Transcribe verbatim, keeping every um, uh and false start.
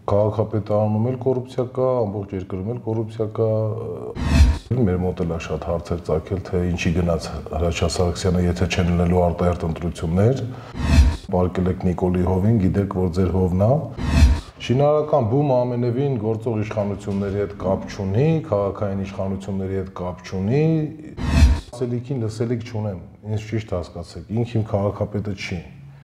Քաղաքապետարանում էլ կոռուպցիա կա, ամբողջ երկրում էլ կոռուպցիա կա։ Մեր մոտ էլ շատ հարցեր ծագել, թե ինչի գնաց Հրաչյա Սարգսյանը, եթե չեն լինելու արտահերթ ընտրություններ։ Պարկել եք Նիկոլի հովին, գիտեք, որ ձեր հովն է։ Շինարարական բումը ամենևին գործող իշխանությունների հետ կապ չունի, քաղաքային իշխանությունների հետ կապ չունի։ Ասելիքին լսելիք չունեմ, ինձ ճիշտ հասկացեք, ինքն իմ քաղաքապետը չի։